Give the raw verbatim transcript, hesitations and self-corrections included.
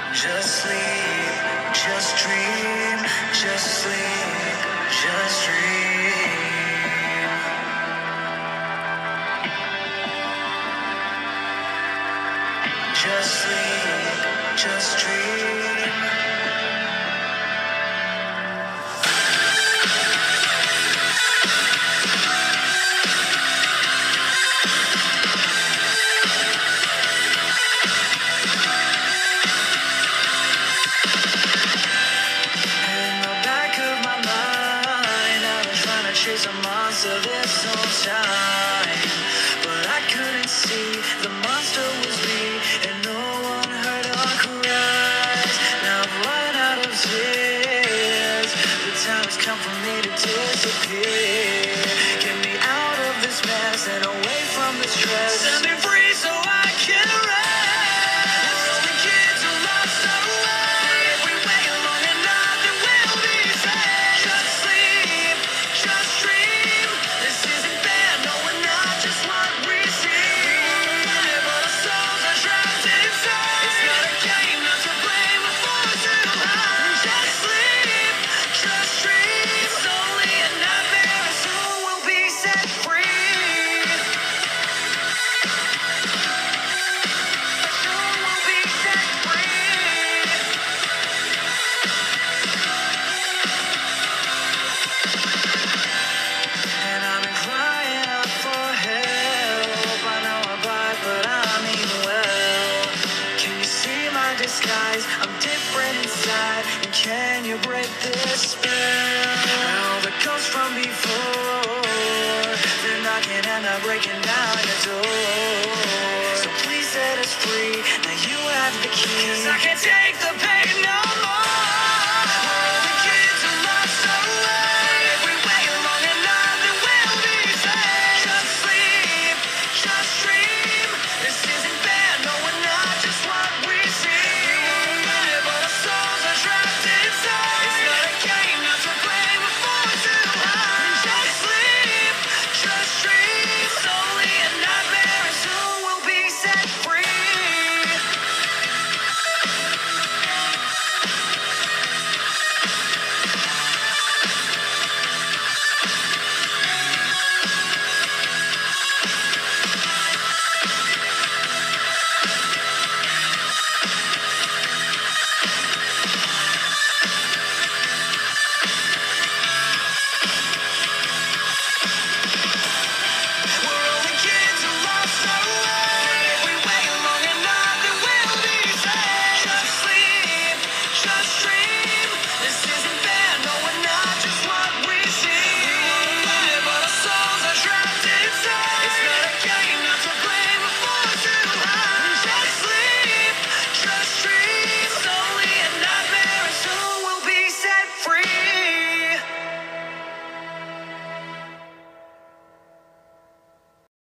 Just sleep, just dream, just sleep, just dream. Just sleep, just dream. Chase a monster this whole time, but I couldn't see the monster was me, and no one heard our cries. Now I've run out of tears. The time has come for me to disappear. Get me out of this mess and away from this stress. Set me free so I can rest. We're only kids who lost our way. If we wait long enough, then we'll be saved. Just sleep, just dream. This isn't bad, no, we're not just what we seem. But our souls are trapped inside. It's not a game, not to blame, we're forced to hide. Just sleep, just dream. It's only a nightmare, and soon we'll be set free. Soon we'll be set free. And I've been crying out for help. I know I'm blind, but I mean well. Can you see my disguise? I'm different inside. And can you break this spell? Now the ghosts from before, they're knocking and they're breaking down your door. So please set us free. Now you have the key. 'Cause I can't take the pain.